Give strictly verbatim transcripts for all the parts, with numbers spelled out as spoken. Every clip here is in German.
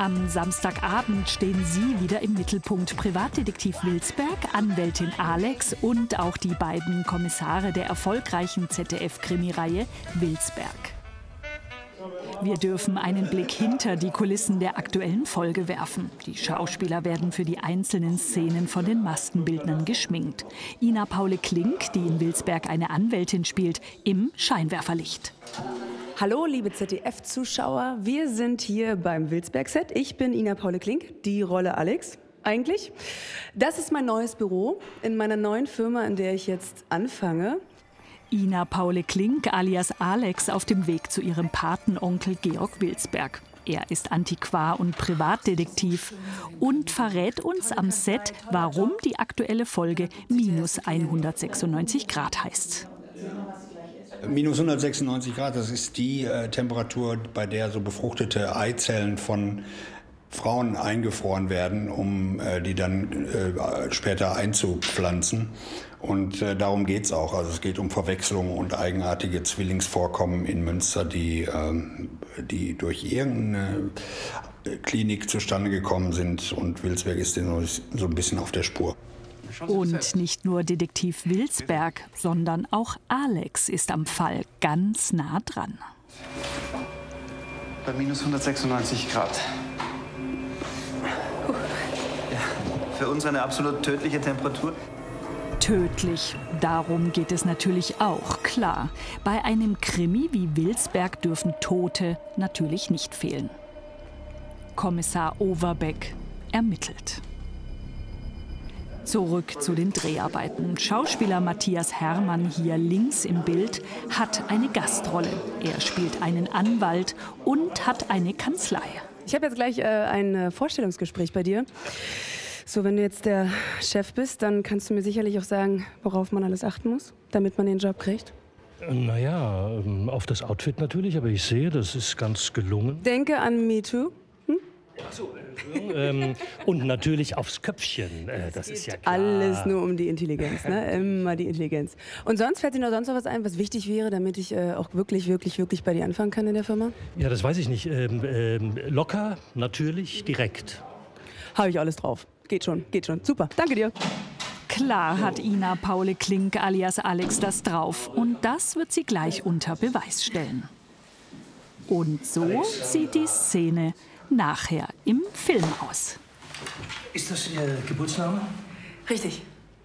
Am Samstagabend stehen Sie wieder im Mittelpunkt. Privatdetektiv Wilsberg, Anwältin Alex und auch die beiden Kommissare der erfolgreichen Z D F-Krimireihe Wilsberg. Wir dürfen einen Blick hinter die Kulissen der aktuellen Folge werfen. Die Schauspieler werden für die einzelnen Szenen von den Maskenbildnern geschminkt. Ina Paule Klink, die in Wilsberg eine Anwältin spielt, im Scheinwerferlicht. Hallo, liebe Z D F-Zuschauer. Wir sind hier beim Wilsberg-Set. Ich bin Ina Paule Klink, die Rolle Alex eigentlich. Das ist mein neues Büro in meiner neuen Firma, in der ich jetzt anfange. Ina Paule Klink alias Alex auf dem Weg zu ihrem Patenonkel Georg Wilsberg. Er ist Antiquar und Privatdetektiv und verrät uns am Set, warum die aktuelle Folge minus hundertsechsundneunzig Grad heißt. Minus hundertsechsundneunzig Grad, das ist die äh, Temperatur, bei der so befruchtete Eizellen von Frauen eingefroren werden, um äh, die dann äh, später einzupflanzen. Und äh, darum geht es auch. Also es geht um Verwechslungen und eigenartige Zwillingsvorkommen in Münster, die, äh, die durch irgendeine Klinik zustande gekommen sind. Und Wilsberg ist denen so ein bisschen auf der Spur. Und nicht nur Detektiv Wilsberg, sondern auch Alex ist am Fall ganz nah dran. Bei minus hundertsechsundneunzig Grad. Ja, für uns eine absolut tödliche Temperatur. Tödlich, darum geht es natürlich auch, klar. Bei einem Krimi wie Wilsberg dürfen Tote natürlich nicht fehlen. Kommissar Overbeck ermittelt. Zurück zu den Dreharbeiten. Schauspieler Matthias Herrmann, hier links im Bild, hat eine Gastrolle. Er spielt einen Anwalt und hat eine Kanzlei. Ich habe jetzt gleich äh, ein Vorstellungsgespräch bei dir. So, wenn du jetzt der Chef bist, dann kannst du mir sicherlich auch sagen, worauf man alles achten muss, damit man den Job kriegt. Naja, auf das Outfit natürlich, aber ich sehe, das ist ganz gelungen. Denke an MeToo. Hm? Ach so, ähm, und natürlich aufs Köpfchen, äh, das ist ja klar. Alles nur um die Intelligenz, ne? Immer die Intelligenz. Und sonst fällt dir noch sonst noch was ein, was wichtig wäre, damit ich äh, auch wirklich, wirklich, wirklich bei dir anfangen kann in der Firma? Ja, das weiß ich nicht. Ähm, ähm, locker, natürlich, direkt. Habe ich alles drauf. Geht schon, geht schon. Super, danke dir. Klar hat Ina Paule Klink alias Alex das drauf. Und das wird sie gleich unter Beweis stellen. Und so sieht die Szene nachher im Film aus. Ist das Ihr Geburtsname? Richtig.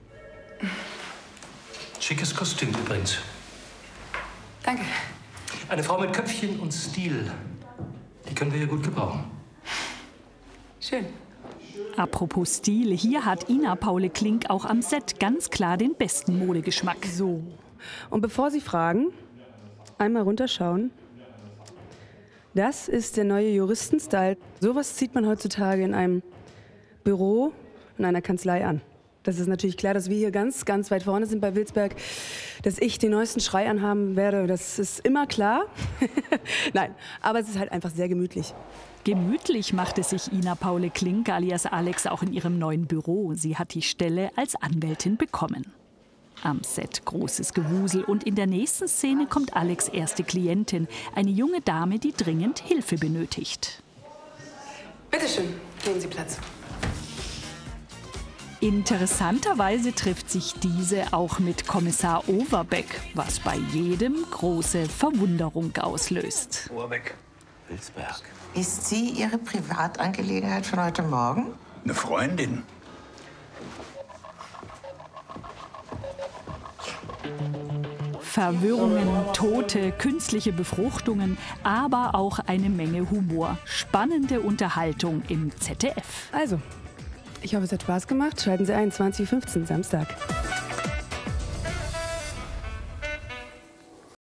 Schickes Kostüm übrigens. Danke. Eine Frau mit Köpfchen und Stil. Die können wir hier gut gebrauchen. Schön. Apropos Stil, hier hat Ina Paule Klink auch am Set ganz klar den besten Modegeschmack. So. Und bevor Sie fragen, einmal runterschauen. Das ist der neue Juristenstyle. Sowas zieht man heutzutage in einem Büro, in einer Kanzlei an. Das ist natürlich klar, dass wir hier ganz, ganz weit vorne sind bei Wilsberg. Dass ich den neuesten Schrei anhaben werde, das ist immer klar. Nein, aber es ist halt einfach sehr gemütlich. Gemütlich macht es sich Ina Paule Klink alias Alex auch in ihrem neuen Büro. Sie hat die Stelle als Anwältin bekommen. Am Set großes Gewusel und in der nächsten Szene kommt Alex' erste Klientin, eine junge Dame, die dringend Hilfe benötigt. Bitte schön, nehmen Sie Platz. Interessanterweise trifft sich diese auch mit Kommissar Overbeck, was bei jedem große Verwunderung auslöst. Overbeck, Wilsberg. Ist sie Ihre Privatangelegenheit von heute Morgen? Eine Freundin. Verwirrungen, Tote, künstliche Befruchtungen, aber auch eine Menge Humor. Spannende Unterhaltung im Z D F. Also, ich hoffe, es hat Spaß gemacht. Schalten Sie ein, zwanzig Uhr fünfzehn, Samstag.